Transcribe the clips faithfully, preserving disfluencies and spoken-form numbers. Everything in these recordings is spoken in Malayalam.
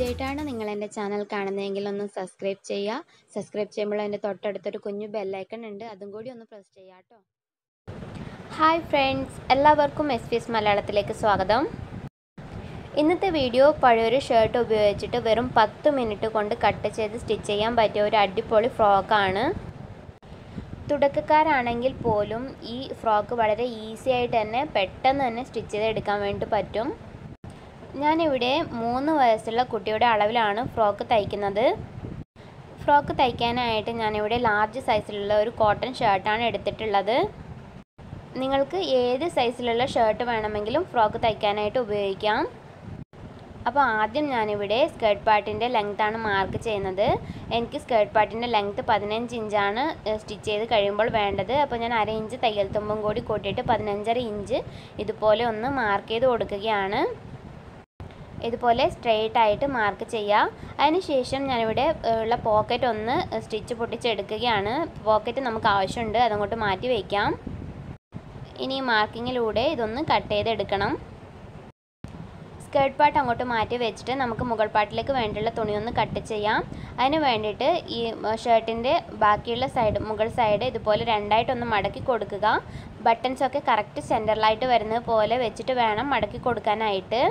ആദ്യമായിട്ടാണ് നിങ്ങൾ എൻ്റെ ചാനൽ കാണുന്നതെങ്കിൽ ഒന്ന് സബ്സ്ക്രൈബ് ചെയ്യുക. സബ്സ്ക്രൈബ് ചെയ്യുമ്പോൾ അതിൻ്റെ തൊട്ടടുത്തൊരു കുഞ്ഞു ബെല്ലൈക്കൺ ഉണ്ട്, അതും കൂടി ഒന്ന് പ്രസ് ചെയ്യുക കേട്ടോ. ഹായ് ഫ്രണ്ട്സ്, എല്ലാവർക്കും എസ് പി എസ് മലയാളത്തിലേക്ക് സ്വാഗതം. ഇന്നത്തെ വീഡിയോ പഴയൊരു ഷർട്ട് ഉപയോഗിച്ചിട്ട് വെറും പത്ത് മിനിറ്റ് കൊണ്ട് കട്ട് ചെയ്ത് സ്റ്റിച്ച് ചെയ്യാൻ പറ്റിയ ഒരു അടിപൊളി ഫ്രോക്കാണ്. തുടക്കക്കാരാണെങ്കിൽ പോലും ഈ ഫ്രോക്ക് വളരെ ഈസി ആയിട്ട് തന്നെ പെട്ടെന്ന് തന്നെ സ്റ്റിച്ച് ചെയ്തെടുക്കാൻ വേണ്ടി പറ്റും. ഞാനിവിടെ മൂന്ന് വയസ്സുള്ള കുട്ടിയുടെ അളവിലാണ് ഫ്രോക്ക് തയ്ക്കുന്നത്. ഫ്രോക്ക് തയ്ക്കാനായിട്ട് ഞാനിവിടെ ലാർജ് സൈസിലുള്ള ഒരു കോട്ടൺ ഷർട്ടാണ് എടുത്തിട്ടുള്ളത്. നിങ്ങൾക്ക് ഏത് സൈസിലുള്ള ഷർട്ട് വേണമെങ്കിലും ഫ്രോക്ക് തയ്ക്കാനായിട്ട് ഉപയോഗിക്കാം. അപ്പോൾ ആദ്യം ഞാനിവിടെ സ്കേർട്ട് പാർട്ടിൻ്റെ ലെങ്ത്താണ് മാർക്ക് ചെയ്യുന്നത്. എനിക്ക് സ്കേർട്ട് പാർട്ടിൻ്റെ ലെങ്ത്ത് പതിനഞ്ച് ഇഞ്ചാണ് സ്റ്റിച്ച് ചെയ്ത് കഴിയുമ്പോൾ വേണ്ടത്. അപ്പോൾ ഞാൻ അര ഇഞ്ച് തയ്യൽ തുമ്പും കൂടി കൂട്ടിയിട്ട് പതിനഞ്ചര ഇഞ്ച് ഇതുപോലെ ഒന്ന് മാർക്ക് ചെയ്ത് കൊടുക്കുകയാണ്. ഇതുപോലെ സ്ട്രെയിറ്റ് ആയിട്ട് മാർക്ക് ചെയ്യുക. അതിനുശേഷം ഞാനിവിടെ ഉള്ള പോക്കറ്റ് ഒന്ന് സ്റ്റിച്ച് പൊട്ടിച്ചെടുക്കുകയാണ്. പോക്കറ്റ് നമുക്ക് ആവശ്യമുണ്ട്, അതങ്ങോട്ട് മാറ്റി വയ്ക്കാം. ഇനി മാർക്കിങ്ങിലൂടെ ഇതൊന്ന് കട്ട് ചെയ്തെടുക്കണം. സ്കേർട്ട് പാർട്ട് അങ്ങോട്ട് മാറ്റി വെച്ചിട്ട് നമുക്ക് മുകൾ പാർട്ടിലേക്ക് വേണ്ടിയുള്ള തുണി ഒന്ന് കട്ട് ചെയ്യാം. അതിന് വേണ്ടിയിട്ട് ഈ ഷർട്ടിൻ്റെ ബാക്കിയുള്ള സൈഡ്, മുകൾ സൈഡ് ഇതുപോലെ രണ്ടായിട്ടൊന്ന് മടക്കി കൊടുക്കുക. ബട്ടൺസൊക്കെ കറക്റ്റ് സെൻറ്ററിലായിട്ട് വരുന്നത് പോലെ വെച്ചിട്ട് വേണം മടക്കി കൊടുക്കാനായിട്ട്.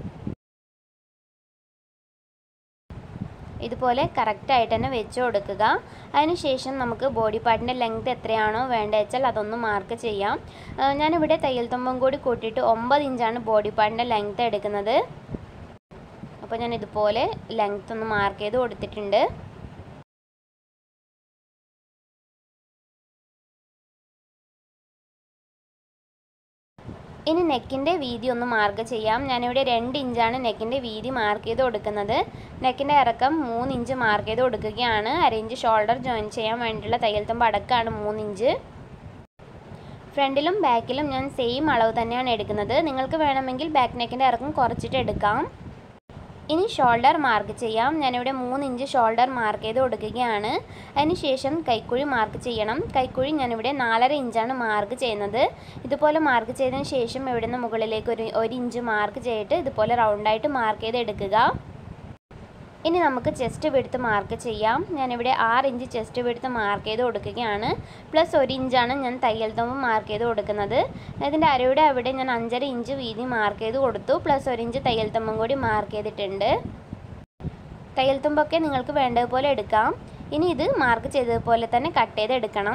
ഇതുപോലെ കറക്റ്റായിട്ട് തന്നെ വെച്ച് കൊടുക്കുക. അതിനുശേഷം നമുക്ക് ബോഡി പാർട്ടിൻ്റെ ലെങ്ത് എത്രയാണോ വേണ്ടത് വെച്ചാൽ അതൊന്ന് മാർക്ക് ചെയ്യാം. ഞാനിവിടെ തയ്യൽ തുമ്പും കൂടി കൂട്ടിയിട്ട് ഒമ്പത് ഇഞ്ചാണ് ബോഡി പാർട്ടിൻ്റെ ലെങ്ത് എടുക്കുന്നത്. അപ്പോൾ ഞാൻ ഇതുപോലെ ലെങ്ത് ഒന്ന് മാർക്ക് ചെയ്ത് കൊടുത്തിട്ടുണ്ട്. ഇനി നെക്കിൻ്റെ വീതി ഒന്ന് മാർക്ക് ചെയ്യാം. ഞാനിവിടെ രണ്ട് ഇഞ്ചാണ് നെക്കിൻ്റെ വീതി മാർക്ക് ചെയ്ത് കൊടുക്കുന്നത്. നെക്കിൻ്റെ ഇറക്കം മൂന്ന് ഇഞ്ച് മാർക്ക് ചെയ്ത് കൊടുക്കുകയാണ്. അര ഇഞ്ച് ഷോൾഡർ ജോയിൻ ചെയ്യാൻ വേണ്ടിയിട്ടുള്ള തയ്യൽ തുമ്പ് അടക്കമാണ് മൂന്ന് ഇഞ്ച്. ഫ്രണ്ടിലും ബാക്കിലും ഞാൻ സെയിം അളവ് തന്നെയാണ് എടുക്കുന്നത്. നിങ്ങൾക്ക് വേണമെങ്കിൽ ബാക്ക് നെക്കിൻ്റെ ഇറക്കം കുറച്ചിട്ട് എടുക്കാം. ഇനി ഷോൾഡർ മാർക്ക് ചെയ്യാം. ഞാനിവിടെ മൂന്ന് ഇഞ്ച് ഷോൾഡർ മാർക്ക് ചെയ്ത് കൊടുക്കുകയാണ്. അതിനുശേഷം കൈക്കുഴി മാർക്ക് ചെയ്യണം. കൈക്കുഴി ഞാനിവിടെ നാലര ഇഞ്ചാണ് മാർക്ക് ചെയ്യുന്നത്. ഇതുപോലെ മാർക്ക് ചെയ്തതിന് ശേഷം ഇവിടെ നിന്ന് മുകളിലേക്ക് ഒരു ഒരു ഇഞ്ച് മാർക്ക് ചെയ്തിട്ട് ഇതുപോലെ റൗണ്ടായിട്ട് മാർക്ക് ചെയ്ത് എടുക്കുക. ഇനി നമുക്ക് ചെസ്റ്റ് വിഡ്ത്ത് മാർക്ക് ചെയ്യാം. ഞാനിവിടെ ആറ് ഇഞ്ച് ചെസ്റ്റ് വിഡ്ത്ത് മാർക്ക് ചെയ്ത് കൊടുക്കുകയാണ്. പ്ലസ് ഒരു ഇഞ്ചാണ് ഞാൻ തയ്യൽ തുമ്പ് മാർക്ക് ചെയ്ത് കൊടുക്കുന്നത്. ഇതിൻ്റെ അരയുടെ അവിടെ ഞാൻ അഞ്ചര ഇഞ്ച് വീതി മാർക്ക് ചെയ്ത് കൊടുത്തു. പ്ലസ് ഒരു ഇഞ്ച് തയ്യൽ തുമ്പും കൂടി മാർക്ക് ചെയ്തിട്ടുണ്ട്. തയ്യൽ തുമ്പൊക്കെ നിങ്ങൾക്ക് വേണ്ടതുപോലെ എടുക്കാം. ഇനി ഇത് മാർക്ക് ചെയ്തതുപോലെ തന്നെ കട്ട് ചെയ്ത് എടുക്കണം.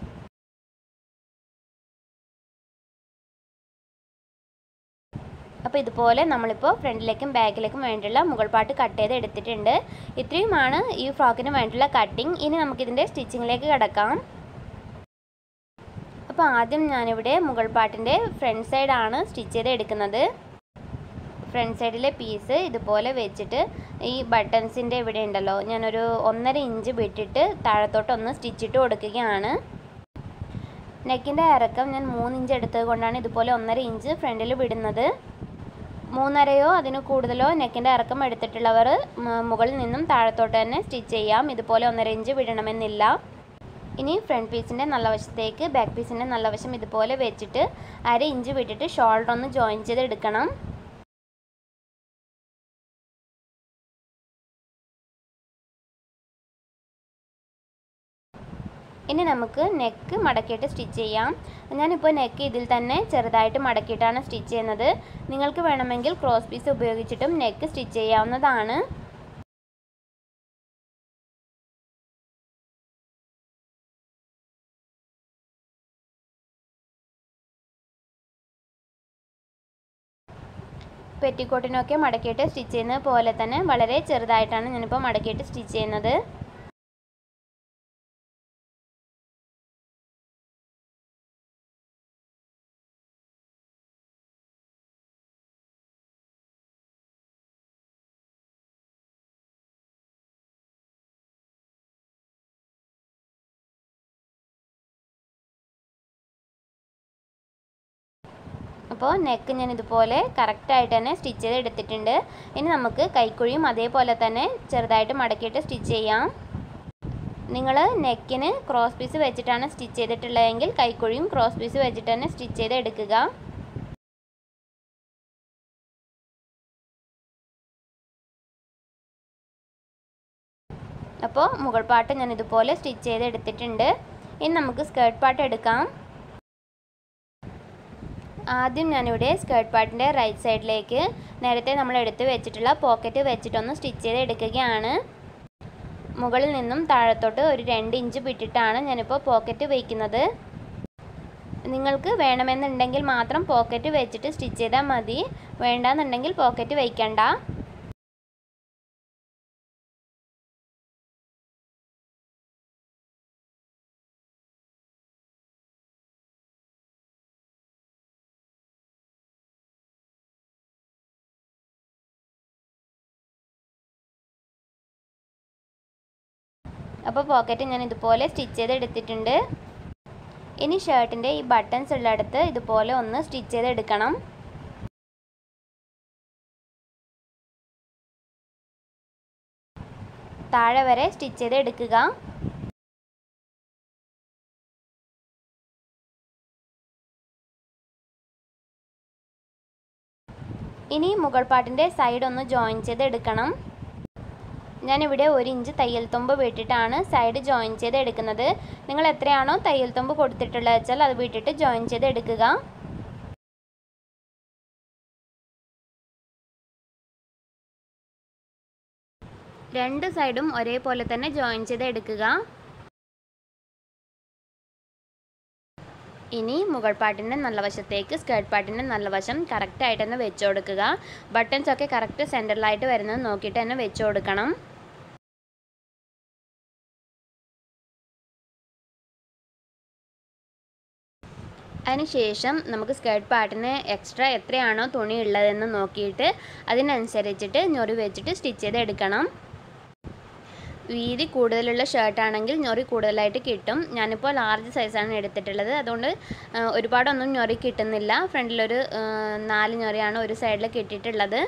അപ്പോൾ ഇതുപോലെ നമ്മളിപ്പോൾ ഫ്രണ്ടിലേക്കും ബാക്കിലേക്കും വേണ്ടിയുള്ള മുകൾ പാർട്ട് കട്ട് ചെയ്ത് എടുത്തിട്ടുണ്ട്. ഇത്രയുമാണ് ഈ ഫ്രോക്കിന് വേണ്ടിയുള്ള കട്ടിങ്. ഇനി നമുക്കിതിൻ്റെ സ്റ്റിച്ചിങ്ങിലേക്ക് കിടക്കാം. അപ്പോൾ ആദ്യം ഞാനിവിടെ മുകൾ പാർട്ടിൻ്റെ ഫ്രണ്ട് സൈഡാണ് സ്റ്റിച്ച് ചെയ്ത് എടുക്കുന്നത്. ഫ്രണ്ട് സൈഡിലെ പീസ് ഇതുപോലെ വെച്ചിട്ട് ഈ ബട്ടൺസിൻ്റെ ഇവിടെ ഉണ്ടല്ലോ, ഞാനൊരു ഒന്നര ഇഞ്ച് വിട്ടിട്ട് താഴത്തോട്ടൊന്ന് സ്റ്റിച്ചിട്ട് കൊടുക്കുകയാണ്. നെക്കിൻ്റെ ഇറക്കം ഞാൻ മൂന്ന് ഇഞ്ച് എടുത്തത് കൊണ്ടാണ് ഇതുപോലെ ഒന്നര ഇഞ്ച് ഫ്രണ്ടിൽ വിടുന്നത്. മൂന്നരയോ അതിന് കൂടുതലോ നെക്കിൻ്റെ ഇറക്കം എടുത്തിട്ടുള്ളവർ മുകളിൽ നിന്നും താഴത്തോട്ട് തന്നെ സ്റ്റിച്ച് ചെയ്യാം. ഇതുപോലെ ഒന്നര ഇഞ്ച് വിടണമെന്നില്ല. ഇനി ഫ്രണ്ട് പീസിൻ്റെ നല്ല വശത്തേക്ക് ബാക്ക് പീസിൻ്റെ നല്ല വശം ഇതുപോലെ വെച്ചിട്ട് അര ഇഞ്ച് വിട്ടിട്ട് ഷോൾഡർ ഒന്ന് ജോയിൻ ചെയ്ത് എടുക്കണം. ഇനി നമുക്ക് നെക്ക് മടക്കിയിട്ട് സ്റ്റിച്ച് ചെയ്യാം. ഞാനിപ്പോൾ നെക്ക് ഇതിൽ തന്നെ ചെറുതായിട്ട് മടക്കിയിട്ടാണ് സ്റ്റിച്ച് ചെയ്യുന്നത്. നിങ്ങൾക്ക് വേണമെങ്കിൽ ക്രോസ് പീസ് ഉപയോഗിച്ചിട്ടും നെക്ക് സ്റ്റിച്ച് ചെയ്യാവുന്നതാണ്. പെറ്റിക്കോട്ടിനൊക്കെ മടക്കിയിട്ട് സ്റ്റിച്ച് ചെയ്യുന്നത് പോലെ തന്നെ വളരെ ചെറുതായിട്ടാണ് ഞാനിപ്പോൾ മടക്കിയിട്ട് സ്റ്റിച്ച് ചെയ്യുന്നത്. അപ്പോൾ നെക്ക് ഞാൻ ഇതുപോലെ കറക്റ്റായിട്ട് തന്നെ സ്റ്റിച്ച് ചെയ്ത് എടുത്തിട്ടുണ്ട്. ഇനി നമുക്ക് കൈക്കുഴിയും അതേപോലെ തന്നെ ചെറുതായിട്ട് മടക്കിയിട്ട് സ്റ്റിച്ച് ചെയ്യാം. നിങ്ങൾ നെക്കിന് ക്രോസ് പീസ് വെച്ചിട്ടാണ് സ്റ്റിച്ച് ചെയ്തിട്ടുള്ളതെങ്കിൽ കൈക്കുഴിയും ക്രോസ് പീസ് വെച്ചിട്ട് തന്നെ സ്റ്റിച്ച് ചെയ്ത് എടുക്കുക. അപ്പോൾ മുകൾ പാർട്ട് ഞാൻ ഇതുപോലെ സ്റ്റിച്ച് ചെയ്ത് എടുത്തിട്ടുണ്ട്. ഇനി നമുക്ക് സ്കേർട്ട് പാർട്ട് എടുക്കാം. ആദ്യം ഞാനിവിടെ സ്കേർട്ട് പാർട്ടിൻ്റെ റൈറ്റ് സൈഡിലേക്ക് നേരത്തെ നമ്മൾ എടുത്ത് വെച്ചിട്ടുള്ള പോക്കറ്റ് വെച്ചിട്ടൊന്ന് സ്റ്റിച്ച് ചെയ്ത് എടുക്കുകയാണ്. മുകളിൽ നിന്നും താഴത്തോട്ട് ഒരു രണ്ട് ഇഞ്ച് വിട്ടിട്ടാണ് ഞാനിപ്പോൾ പോക്കറ്റ് വയ്ക്കുന്നത്. നിങ്ങൾക്ക് വേണമെന്നുണ്ടെങ്കിൽ മാത്രം പോക്കറ്റ് വെച്ചിട്ട് സ്റ്റിച്ച് ചെയ്താൽ മതി, വേണ്ടാന്നുണ്ടെങ്കിൽ പോക്കറ്റ് വയ്ക്കണ്ട. അപ്പോൾ പോക്കറ്റ് ഞാൻ ഇതുപോലെ സ്റ്റിച്ച് ചെയ്ത് എടുത്തിട്ടുണ്ട്. ഇനി ഷർട്ടിൻ്റെ ഈ ബട്ടൺസ് ഉള്ളിടത്ത് ഇതുപോലെ ഒന്ന് സ്റ്റിച്ച് ചെയ്ത് എടുക്കണം. താഴെ വരെ സ്റ്റിച്ച് ചെയ്ത് എടുക്കുക. ഇനി മുകൾ പാർട്ടിൻ്റെ സൈഡ് ഒന്ന് ജോയിൻ ചെയ്ത് എടുക്കണം. ഞാനിവിടെ ഒരു ഇഞ്ച് തയ്യൽ തുമ്പ് വിട്ടിട്ടാണ് സൈഡ് ജോയിൻ ചെയ്ത് എടുക്കുന്നത്. നിങ്ങൾ എത്രയാണോ തയ്യൽ തുമ്പ് കൊടുത്തിട്ടുള്ളത് വെച്ചാൽ അത് വിട്ടിട്ട് ജോയിൻ ചെയ്ത് എടുക്കുക. രണ്ട് സൈഡും ഒരേപോലെ തന്നെ ജോയിൻ ചെയ്ത് എടുക്കുക. ഇനി മുകൾ പാർട്ടിൻ്റെ നല്ല വശത്തേക്ക് സ്കേർട്ട് പാർട്ടിൻ്റെ നല്ല വശം കറക്റ്റായിട്ട് തന്നെ വെച്ച് കൊടുക്കുക. ബട്ടൺസ് ഒക്കെ കറക്റ്റ് സെൻറ്ററിലായിട്ട് വരുന്നത് നോക്കിയിട്ട് തന്നെ വെച്ച് കൊടുക്കണം. അതിനുശേഷം നമുക്ക് സ്കേർട്ട് പാർട്ടിന് എക്സ്ട്രാ എത്രയാണോ തുണി ഉള്ളതെന്ന് നോക്കിയിട്ട് അതിനനുസരിച്ചിട്ട് ഞൊറി വെച്ചിട്ട് സ്റ്റിച്ച് ചെയ്ത് എടുക്കണം. വീതി കൂടുതലുള്ള ഷർട്ടാണെങ്കിൽ ഞൊറി കൂടുതലായിട്ട് കിട്ടും. ഞാനിപ്പോൾ ലാർജ് സൈസാണ് എടുത്തിട്ടുള്ളത്, അതുകൊണ്ട് ഒരുപാടൊന്നും ഞൊറി കിട്ടുന്നില്ല. ഫ്രണ്ടിലൊരു നാല് ഞൊറിയാണ് ഒരു സൈഡിൽ കിട്ടിയിട്ടുള്ളത്.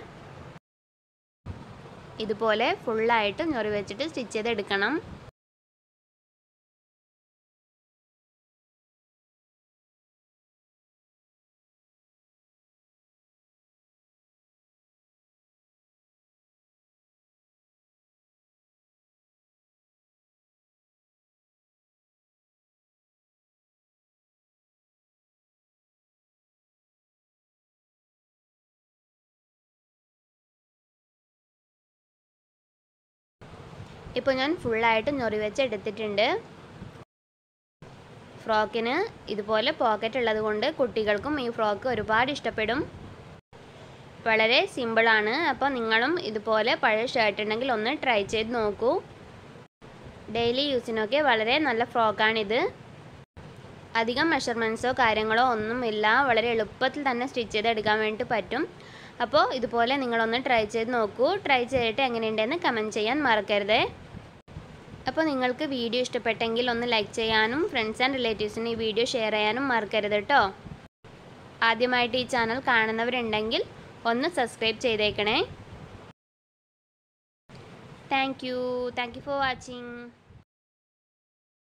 ഇതുപോലെ ഫുള്ളായിട്ട് ഞൊറി വെച്ചിട്ട് സ്റ്റിച്ച് ചെയ്ത് എടുക്കണം. ഇപ്പോൾ ഞാൻ ഫുള്ളായിട്ട് ഞൊറി വെച്ച് എടുത്തിട്ടുണ്ട്. ഫ്രോക്കിന് ഇതുപോലെ പോക്കറ്റ് ഉള്ളത് കൊണ്ട് കുട്ടികൾക്കും ഈ ഫ്രോക്ക് ഒരുപാട് ഇഷ്ടപ്പെടും. വളരെ സിമ്പിളാണ്. അപ്പോൾ നിങ്ങളും ഇതുപോലെ പഴയ ഷർട്ട് ഉണ്ടെങ്കിൽ ഒന്ന് ട്രൈ ചെയ്ത് നോക്കൂ. ഡെയിലി യൂസിനൊക്കെ വളരെ നല്ല ഫ്രോക്കാണിത്. അധികം മെഷർമെൻറ്റ്സോ കാര്യങ്ങളോ ഒന്നുമില്ല, വളരെ എളുപ്പത്തിൽ തന്നെ സ്റ്റിച്ച് ചെയ്തെടുക്കാൻ വേണ്ടി പറ്റും. അപ്പോൾ ഇതുപോലെ നിങ്ങളൊന്ന് ട്രൈ ചെയ്ത് നോക്കൂ. ട്രൈ ചെയ്തിട്ട് എങ്ങനെയുണ്ടെന്ന് കമൻറ്റ് ചെയ്യാൻ മറക്കരുത്. അപ്പോൾ നിങ്ങൾക്ക് വീഡിയോ ഇഷ്ടപ്പെട്ടെങ്കിൽ ഒന്ന് ലൈക്ക് ചെയ്യാനും ഫ്രണ്ട്സ് ആൻഡ് റിലേറ്റീവ്സിന് ഈ വീഡിയോ ഷെയർ ചെയ്യാനും മറക്കരുത് കേട്ടോ. ആദ്യമായിട്ട് ഈ ചാനൽ കാണുന്നവരുണ്ടെങ്കിൽ ഒന്ന് സബ്സ്ക്രൈബ് ചെയ്തേക്കണേ. Thank you thank you for watching.